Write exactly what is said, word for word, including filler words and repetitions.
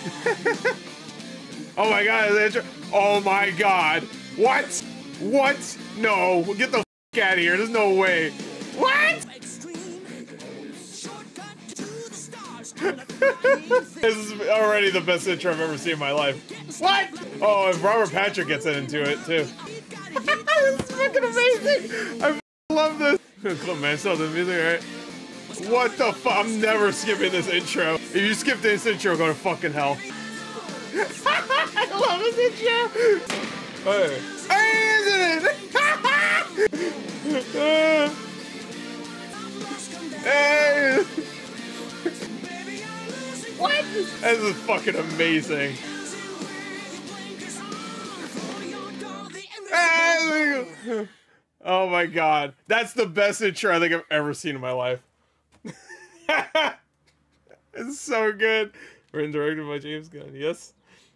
Oh my god, the intro. Oh my god. What? What? No. Get the f out of here. There's no way. What? This is already the best intro I've ever seen in my life. What? Oh, if Robert Patrick gets into it too. This is fucking amazing. I love this. Cool, man. So the music, right? What the fuck? I'm never skipping this intro. If you skip this intro, go to fucking hell. I love this intro. Hey, hey, isn't it? Hey. What? This is fucking amazing. Hey. Oh my god, that's the best intro I think I've ever seen in my life. It's so good. Written and directed by James Gunn. Yes.